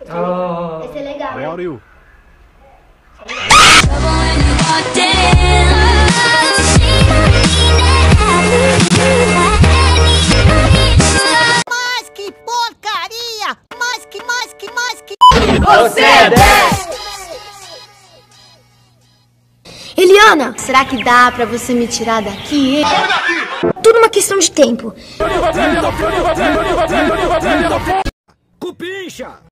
Oh. Vai ser legal. Vai, Auril. Mas que porcaria! Mas que... Você é 10! Eliana, será que dá pra você me tirar daqui? Tudo uma questão de tempo. Cupincha!